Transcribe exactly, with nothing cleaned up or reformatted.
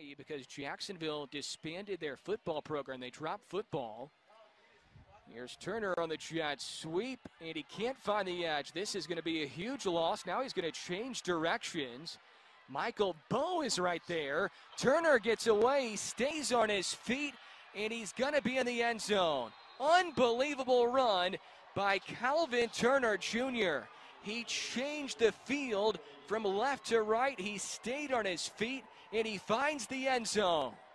because Jacksonville disbanded their football program. They dropped football. Here's Turner on the jet sweep, and he can't find the edge. This is going to be a huge loss. Now he's going to change directions. Michael Bowe is right there. Turner gets away, stays on his feet, and he's going to be in the end zone. Unbelievable run by Calvin Turner Junior He changed the field from left to right. He stayed on his feet, and he finds the end zone.